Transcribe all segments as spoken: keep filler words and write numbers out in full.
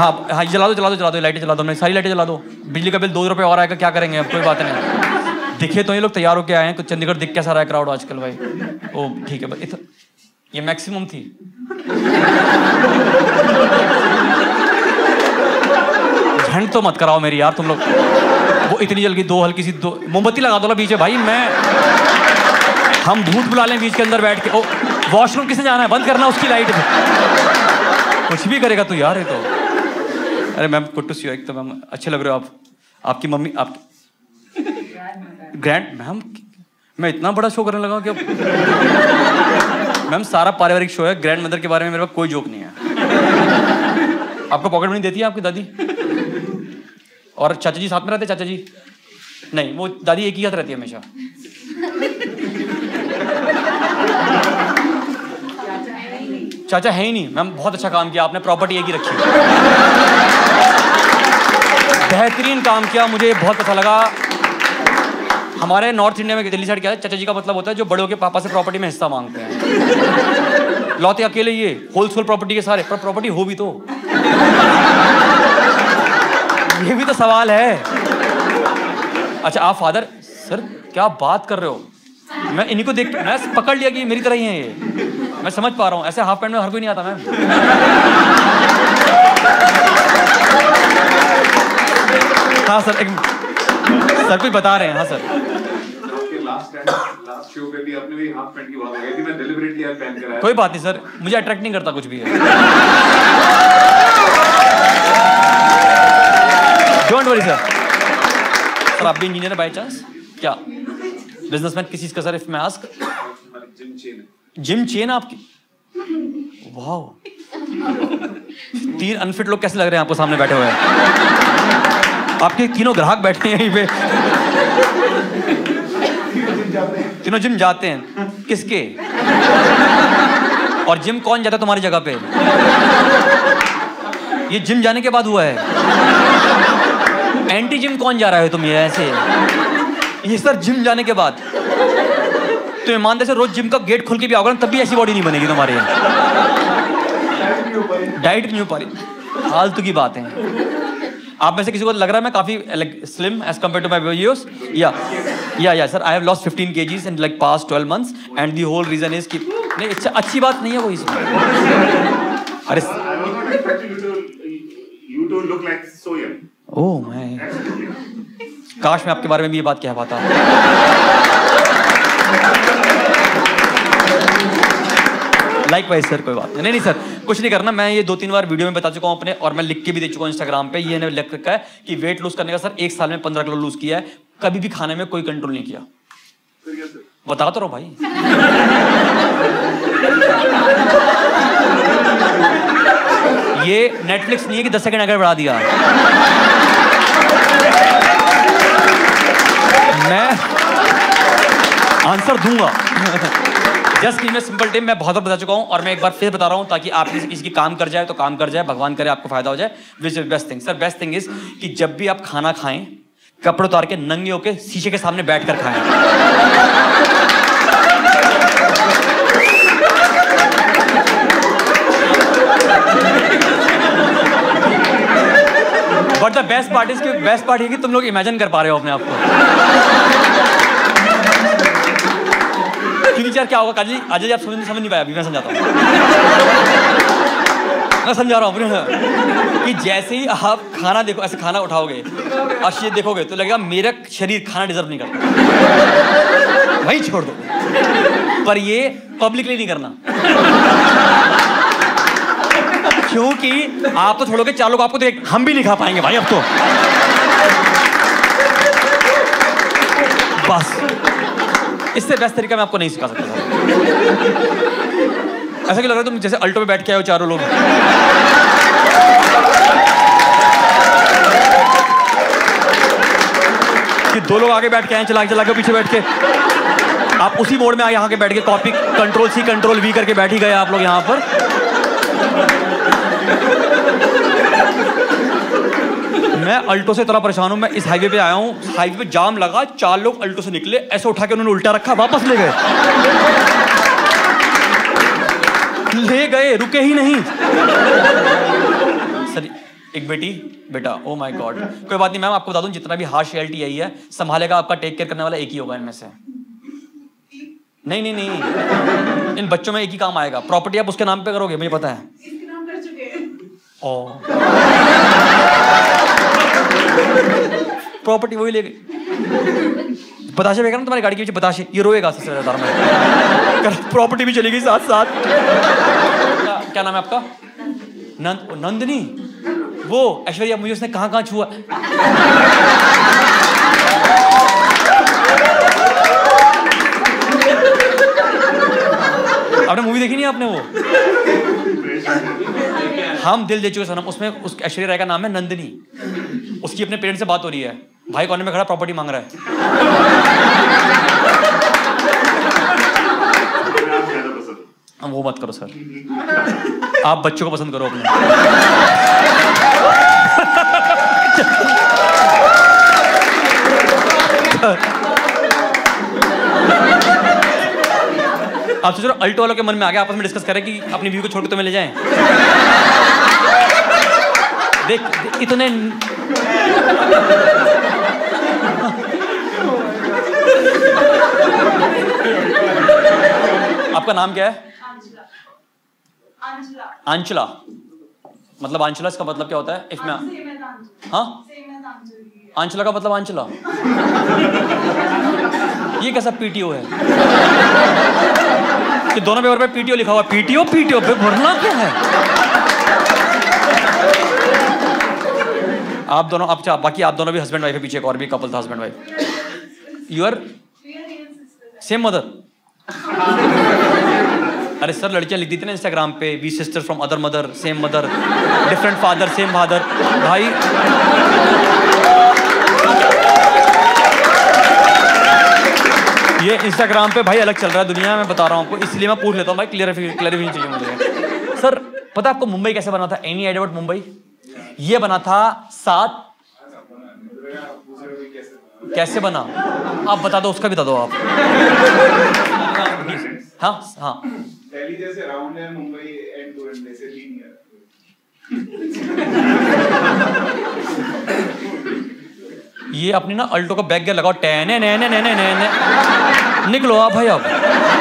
हाँ हाँ जला दो जला दो जला दो लाइटें जला दो, हमने सारी लाइटें जला दो। बिजली का बिल दो रुपये और आएगा, क्या करेंगे अब, कोई बात नहीं। दिखे तो ये लोग तैयार होके आए हैं, कुछ चंडीगढ़ दिख कैसा रहा है क्राउड आजकल भाई। ओ ठीक है भाई, ये मैक्सिमम थी। झंड तो मत कराओ मेरी यार तुम लोग, वो इतनी जल्दी दो हल्की सी दो मोमबत्ती लगा दो ना बीच में भाई। मैं हम भूत बुला लें बीच के अंदर बैठ के। ओ वॉशरूम किसने जाना है, बंद करना उसकी लाइट में। कुछ भी करेगा तू यार ये तो। अरे ma'am good to see you, एक तो मैम अच्छे लग रहे हो आप। आपकी मम्मी आप ग्रैंड मैम, मैं इतना बड़ा शो करने लगा कि मैम सारा पारिवारिक शो है, ग्रैंड मदर के बारे में मेरे पास कोई जोक नहीं है। आपको पॉकेट मनी देती है आपकी दादी? और चाचा जी साथ में रहते? चाचा जी नहीं, वो दादी एक ही हाथ रहती है हमेशा। चाचा है ही नहीं मैम, बहुत अच्छा काम किया आपने, प्रॉपर्टी एक ही रखी, बेहतरीन काम किया, मुझे बहुत अच्छा लगा। हमारे नॉर्थ इंडिया में दिल्ली साइड क्या है, चाचा जी का मतलब होता है जो बड़ों के पापा से प्रॉपर्टी में हिस्सा मांगते हैं। लौते अकेले ये होलसेल प्रॉपर्टी के सारे, पर प्रॉपर्टी हो भी तो, ये भी तो सवाल है। अच्छा आप फादर, सर क्या बात कर रहे हो, मैं इन्हीं को देख मैं पकड़ लिया कि मेरी तरह ही है ये, मैं समझ पा रहा हूँ। ऐसे हाफ पैंट में हर कोई नहीं आता मैम। हाँ सर, एक सर कुछ बता रहे हैं। हाँ सर लास्ट शो पे भी आपने भी हाफ पैंट की बात हो गई थी, मैं डेलिबरेटली आज पहन कर आया। कोई बात नहीं सर, मुझे अट्रैक्ट नहीं करता कुछ भी है। Don't worry sir. सर आप भी इंजीनियर है बाय चांस? क्या बिजनेसमैन किस चीज का सर, इफ मैं ask? Gym chain. Gym chain आपकी? वाह, तीन अनफिट लोग कैसे लग रहे हैं आपको सामने बैठे हुए हैं? आपके तीनों ग्राहक बैठे हैं यहीं पे, तीनों जिम जाते हैं। किसके? और जिम कौन जाता है तुम्हारी जगह पे? ये जिम जाने के बाद हुआ है। एंटी जिम कौन जा रहा है तुम ये ऐसे? ये सर जिम जाने के बाद तो ईमानदारी से रोज जिम का गेट खोल के भी आओगे ना, तब भी ऐसी बॉडी नहीं बनेगी तुम्हारी। डाइट नहीं हो पा रही, फालतू की बात है। आप में से किसी को लग रहा है मैं काफी like slim as compare to my videos? Yeah yeah yeah sir I have lost fifteen KGs in like past twelve months and the whole reason is कि नहीं, अच्छा अच्छी बात नहीं है वो इसमें। अरे you don't look like so young. ओह मैं काश मैं आपके बारे में भी ये बात कह पाता। लाइक वाइज सर, कोई बात नहीं। नहीं नहीं सर कुछ नहीं करना, मैं ये दो तीन बार वीडियो में बता चुका हूँ अपने, और मैं लिख के भी दे चुका हूँ इंस्टाग्राम पे। ये लिख रखा है कि वेट लूज करने का सर एक साल में पंद्रह किलो लूज किया है, कभी भी खाने में कोई कंट्रोल नहीं किया। बता तो रहो भाई। ये नेटफ्लिक्स नहीं है कि दस सेकंड आगे बढ़ा दिया। मैं आंसर दूंगा। जस्ट इन सिंपल टिप मैं बहुत बार बता चुका हूं, और मैं एक बार फिर बता रहा हूं ताकि आप में से किसी की काम कर जाए तो काम कर जाए, भगवान करे आपको फायदा हो जाए। Which is best thing sir? Best thing is कि जब भी आप खाना खाएं, कपड़े उतार के नंगे होके शीशे के सामने बैठकर खाएं। But the best part is कि बेस्ट पार्ट है कि तुम लोग इमेजिन कर पा रहे हो अपने आप को। क्योंकि यार क्या होगा काजी, आज आप समझ समझ नहीं पाया, अभी मैं समझाता हूँ। मैं समझा रहा हूँ कि जैसे ही आप खाना देखो, ऐसे खाना उठाओगे और ये देखोगे तो लगेगा मेरा शरीर खाना डिजर्व नहीं करता, वही छोड़ दो। पर ये पब्लिकली नहीं करना, क्योंकि आप तो छोड़ोगे चार लोग आपको देख, हम भी नहीं खा पाएंगे भाई अब तो। बस इससे बेस्ट तरीका मैं आपको नहीं सिखा सकता। ऐसा क्यों लग रहा है तुम जैसे अल्टो में बैठ के आए हो चारों लोग? कि दो लोग आगे बैठ के आए, चला चला के पीछे बैठ के, आप उसी मोड में आए यहाँ के बैठ के, copy control C control V करके बैठ ही गए आप लोग यहाँ पर। मैं अल्टो से इतना परेशान हूं, मैं इस हाईवे पे आया हूं, हाईवे पे जाम लगा, चार लोग अल्टो से निकले, ऐसे उठा के उन्होंने उल्टा रखा, वापस ले गए। ले गए, रुके ही नहीं। सर एक बेटी बेटा। Oh my God. कोई बात नहीं मैम, आपको बता दूं जितना भी हार्श रियलिटी आई है, संभालेगा आपका टेक केयर करने वाला एक ही होगा इनमें से। नहीं नहीं नहीं, इन बच्चों में एक ही काम आएगा। प्रॉपर्टी आप उसके नाम पे करोगे, मुझे पता है। इसके नाम कर चुके हैं। ओ प्रॉपर्टी वही ले गई। बताशे बेगा ना तुम्हारी गाड़ी के पीछे बताशे, ये रोएगा सबसे ज्यादा में। प्रॉपर्टी भी चली गई साथ साथ। क्या, क्या नाम है आपका? नंद नंदनी। वो ऐश्वर्या, मुझे उसने कहाँ कहाँ छुआ। आपने मूवी देखी नहीं आपने वो हम दिल दे चुके सनम? उसमें उस ऐश्वर्या राय का नाम है नंदनी। उसकी अपने पेरेंट्स से बात हो रही है, भाई कोने में खड़ा प्रॉपर्टी मांग रहा है। हम वो मत करो सर, आप बच्चों को पसंद करो अपने। आप सोच रहे हो अल्टो वालों के मन में आ गया, आपस में डिस्कस करें कि अपनी व्यू को छोड़ के तुम्हें ले जाएं। देख, देख इतने आपका नाम क्या है? आंचला। आंचला मतलब आंचला इसका मतलब क्या होता है? इफ में हाँ आंचला का मतलब आंचला। ये कैसा पीटीओ है कि दोनों पेपर पे पीटीओ लिखा हुआ? पीटीओ पीटीओ पे भरना क्या है? आप दोनों आप चाह बाकी आप दोनों भी हस्बैंड वाइफ है, पीछे एक और भी कपल था husband wife. You are same mother? अरे सर लड़कियां लिख देती ना इंस्टाग्राम पे, we sister from other mother, same mother, different father same father. भाई ये इंस्टाग्राम पे भाई अलग चल रहा है दुनिया में, बता रहा हूँ आपको, इसलिए मैं पूछ लेता हूँ भाई, क्लियरिफिकेशन क्लियरिफिकेशन चाहिए मुझे। सर पता है आपको मुंबई कैसे बना था? Any idea about Mumbai? ये बना था सात कैसे बना? आप बता दो, उसका भी बता दो आप। हाँ हाँ दिल्ली जैसे राउंड है, मुंबई एंड टू एंड जैसे लीनियर। ये अपनी ना अल्टो का बैक गियर लगाओ, टैने ने ने ने ने ने निकलो आप भाई आप।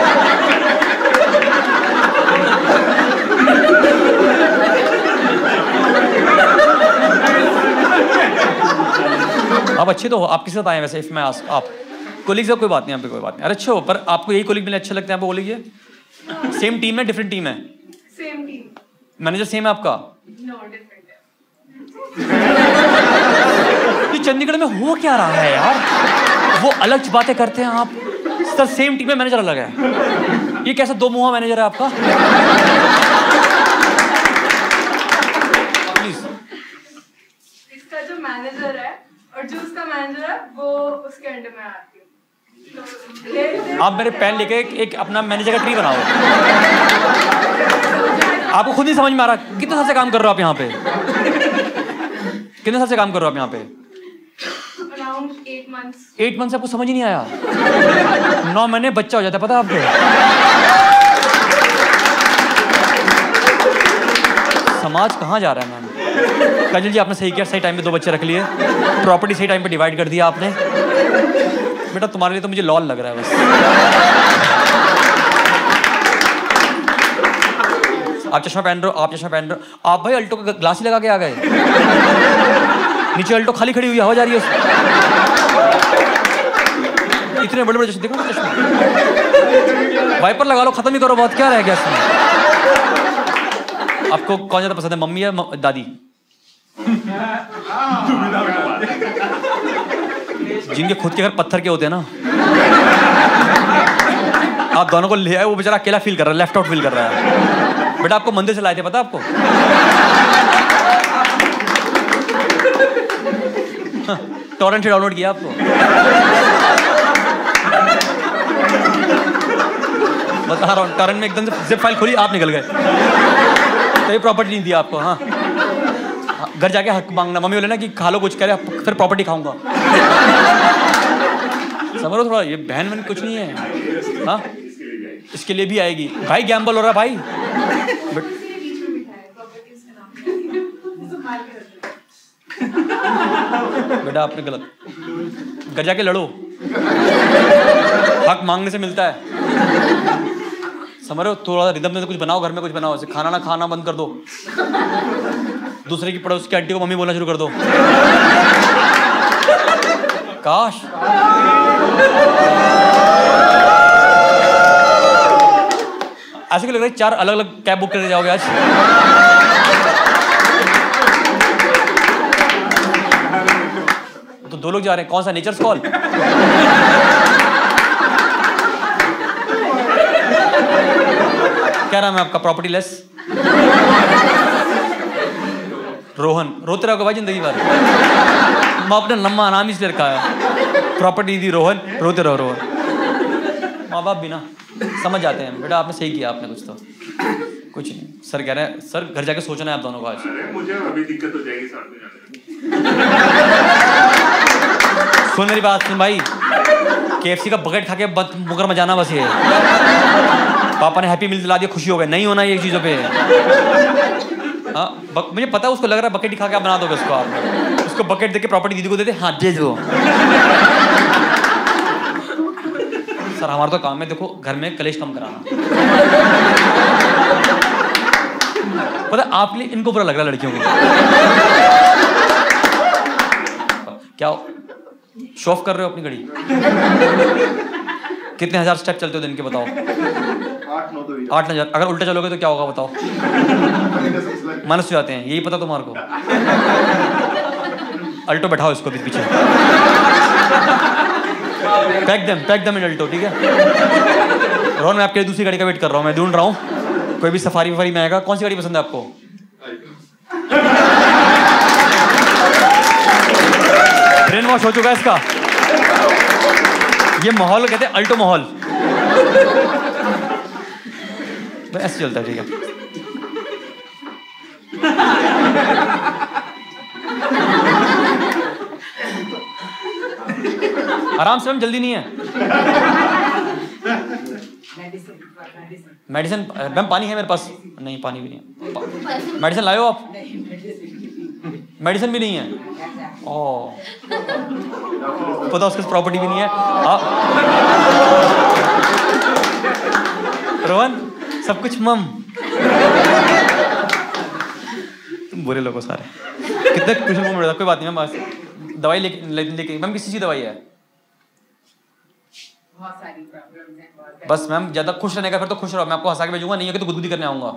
आप अच्छे तो हो, आप किसके साथ आए वैसे? इफ मैं आस्क आप कोलिग से, कोई बात नहीं, यहाँ पे कोई बात नहीं। अरे अच्छे हो, पर आपको यही कोलिग मिले अच्छे लगते हैं? आप बोलिए सेम टीम है डिफरेंट टीम है? Same team. मैनेजर सेम है आपका? नो डिफरेंट है। ये चंडीगढ़ में हो क्या रहा है यार? वो अलग बातें करते हैं, आप सर सेम टीम में मैनेजर अलग है। ये कैसा दो मुंहा मैनेजर है आपका? प्लीज। इसका जो मैनेजर है और जो उसका मैनेजर है वो उसके अंडर में आती है। तो आप मेरे पेन लेके एक, एक अपना मैनेजर का ट्री बनाओ। आपको खुद नहीं समझ में आ रहा कितने साल से काम कर रहे हो आप यहाँ पे? कितने साल से काम कर रहे हो आप यहाँ पे? Around eight months. Eight month से आपको समझ ही नहीं आया? नौ महीने बच्चा हो जाता है, पता है आपको? समाज कहाँ जा रहा है मैम? काजल जी आपने सही किया, सही टाइम पे दो बच्चे रख लिए, प्रॉपर्टी सही टाइम पे डिवाइड कर दिया आपने। बेटा तुम्हारे लिए तो मुझे लॉल लग रहा है बस। आप चश्मा पहन रहे हो, आप चश्मा पहन रहे हो, आप भाई अल्टो का ग्लास ही लगा के आ गए। नीचे अल्टो खाली खड़ी हुई हवा जा रही है। इतने बड़े बड़े चश्मे देखो ना, चश्मे वाइपर लगा लो, खत्म ही करो बात, क्या रह गया इसमें? आपको कौन ज्यादा पसंद है, मम्मी या दादी? जिनके खुद के घर पत्थर के होते हैं ना, आप दोनों को ले आए, वो बेचारा अकेला फील कर रहा है, लेफ्ट आउट फील कर रहा है। बेटा आपको मंदिर से लाए थे, पता आपको? टॉरेंट से डाउनलोड किया आपको? बता रहा हूँ, टॉरेंट में एकदम से जिप फाइल खुली, आप निकल गए, तो ये प्रॉपर्टी नहीं दिया आपको। हाँ घर जाके हक मांगना, मम्मी बोले ना कि खा लो कुछ, कह रहे फिर प्रॉपर्टी खाऊंगा। समझो थोड़ा, ये बहन बहन कुछ नहीं है। हाँ इसके लिए भी आएगी भाई, गैम्बल हो रहा है भाई। बट बेटा आपने गलत, घर जाके लड़ो, हक मांगने से मिलता है, समझ रहे हो? थोड़ा रिदम में कुछ बनाओ, घर में कुछ बनाओ, खाना ना खाना बंद कर दो, दूसरे की पड़ोस की आंटी को मम्मी बोलना शुरू कर दो। काश ऐसे क्यों लग रहा है चार अलग अलग कैब बुक करके जाओगे आज? तो दो लोग जा रहे हैं, कौन सा? Nature's call? क्या नाम है आपका? Property less Rohan. रोते रहोगे भाई जिंदगी भर। मैं अपना लम्बा नाम इसलिए रखा है, प्रॉपर्टी दी रोहन, रोते रहो रोहन। माँ बाप भी ना समझ जाते हैं, बेटा आपने सही किया, आपने कुछ तो कुछ नहीं। सर कह रहे हैं सर घर जाके सोचना है आप दोनों को आज। अरे मुझे अभी दिक्कत हो जाएगी साथ में जाने में। सुन मेरी बात सुन भाई, केएफसी का बकेट खा के मुकर मचाना बस ये। पापा ने हैप्पी मील दिला दिया, खुशी हो गई, नहीं होना ये चीजों पे। हाँ मुझे पता है उसको लग रहा है बकेट ही खा के आप बना दोगे उसको, आप उसको बकेट देके प्रॉपर्टी दीदी को देते, हाँ दे दो। सर हमारा तो काम है देखो घर में कलेश कम कराना। पता आपके लिए इनको बुरा लग रहा है लड़कियों को। क्या शो ऑफ कर रहे हो अपनी घड़ी? कितने हजार स्टेप चलते हो दिन के बताओ? आठ नौ तो आठ हजार। अगर उल्टा चलोगे तो क्या होगा बताओ? माइनस हो जाते हैं, यही पता तुम्हारे को? अल्टो बैठाओ इसको भी पीछे, पैक दम पैक दम इन अल्टो, ठीक है? रोहन मैं आपके लिए दूसरी गाड़ी का वेट कर रहा हूँ, मैं ढूंढ रहा हूँ कोई भी सफारी वफारी में आएगा। कौन सी गाड़ी पसंद है आपको? ब्रेन वॉश हो चुका है इसका। ये माहौल कहते हैं अल्टो माहौल। ऐसे चलता है, ठीक है? आराम से, मैम जल्दी नहीं है। मेडिसिन मैम पानी है मेरे पास? नहीं पानी भी नहीं है। मेडिसिन लाए हो आप? मेडिसिन भी नहीं है। ओह पता उसके प्रॉपर्टी भी नहीं है। आप रोहन सब कुछ मम, तुम बुरे लोगो सारे। कितने क्वेश्चन को मिल, कोई बात नहीं मैम, बस दवाई लेके लेके मैम किसी चीज दवाई है? बस मैम ज्यादा खुश रहने का, फिर तो खुश रहो, मैं आपको हंसा के भेजूंगा, नहीं है कि तो गुदगुदी करने आऊंगा,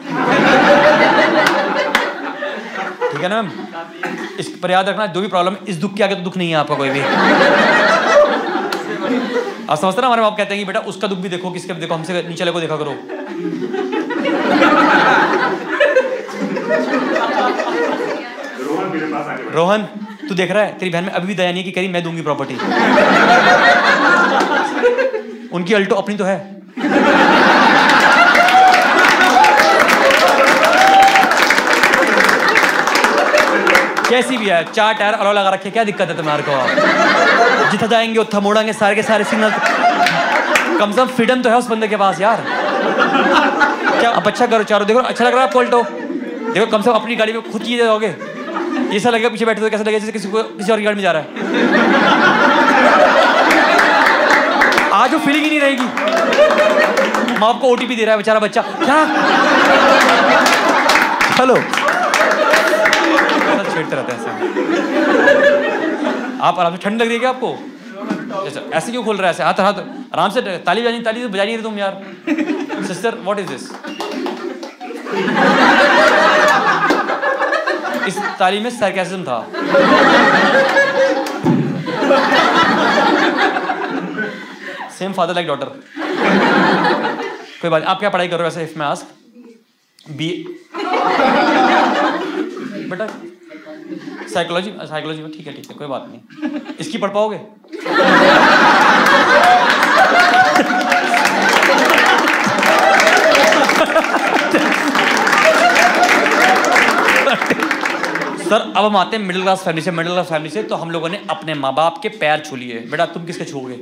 ठीक है ना मैम? इस पर याद रखना, जो भी प्रॉब्लम इस दुख के आगे तो दुख नहीं है आपका कोई भी। आप समझते ना, हमारे बाप कहते हैं कि बेटा उसका दुख भी देखो, किसके भी देखो, हमसे नीचे को देखा करो। रोहन तू देख रहा है, तेरी बहन में अभी भी दया नहीं है कि करी मैं दूंगी प्रॉपर्टी। उनकी अल्टो अपनी तो है। कैसी भी है, चार टायर अलग लगा रखे, क्या दिक्कत है तुम्हारे को? जितना जाएंगे उतना मोड़ेंगे, सारे के सारे सिग्नल। कम से कम फ्रीडम तो है उस बंदे के पास यार। क्या आप अच्छा करो, चारों देखो अच्छा लग रहा है आपको अल्टो? देखो कम से कम अपनी गाड़ी में खुद की जाओगे, ऐसा लगेगा पीछे बैठे तो कैसा लगेगा जैसे किसी को किसी और की गाड़ी में जा रहा है। आज वो फीलिंग ही नहीं रहेगी। माँ आपको ओटीपी दे रहा है बेचारा बच्चा, क्या हेलो छेड़ते रहते हैं ऐसे। आप आराम से, ठंड लग रही है क्या आपको? ऐसा ऐसे क्यों खोल रहा है ऐसे? हाथ हाथ आराम से, ताली बजानी, ताली बजा नहीं रहे तुम यार। Sister what is this? इस ताली में सरकाज़म था। Same father like daughter. कोई बात, आप क्या पढ़ाई कर रहे हो वैसे इफ मैं आस्क? बी बेटा साइकोलॉजी, साइकोलॉजी में, ठीक है ठीक है कोई बात नहीं। इसकी पढ़ पाओगे? सर अब हम आते हैं मिडिल क्लास फैमिली से। मिडिल क्लास फैमिली से तो हम लोगों ने अपने माँ बाप के पैर छू लिए। बेटा तुम किसके छूओगे?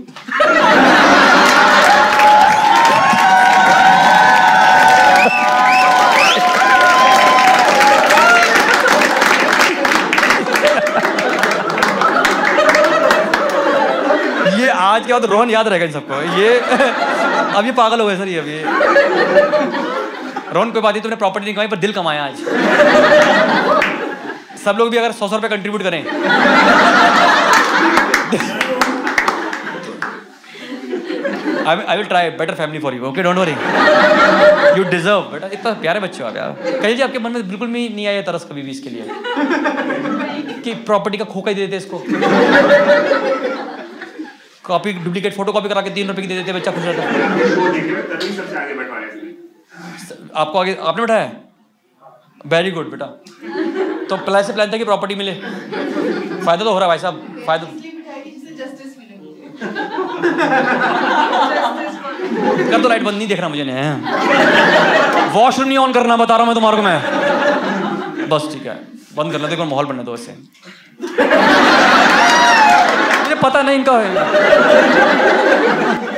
आज के बाद रोहन याद रहेगा इन सबको। ये अब ये पागल हो गए सर ये अभी। रोहन कोई बात नहीं, तुमने प्रॉपर्टी नहीं कमाई पर दिल कमाया आज। सब लोग भी अगर सौ सौ रुपये कंट्रीब्यूट करें I will, I will try better family for you. Okay, don't worry. You deserve. बेटा इतना प्यारे बच्चे हो आप यार। कहिए जी आपके मन में बिल्कुल भी नहीं आया तरस कभी भी इसके लिए कि प्रॉपर्टी का खोखा ही दे देते इसको, कॉपी डुप्लीकेट फोटो कॉपी करा के तीन रुपए की दे देते, बच्चा खुश रहता। आपको आगे आपने बैठाया? वेरी गुड बेटा। तो प्लान से प्लान था कि प्रॉपर्टी मिले, फायदा तो हो रहा है भाई साहब, फायदा। कर दो लाइट बंद, नहीं देखना मुझे नहीं। वॉशरूम नहीं ऑन करना बता रहा हूं मैं तुम्हारे को मैं। बस ठीक है, बंद करना, देखो माहौल बनने दो इससे। मुझे पता नहीं इनका है।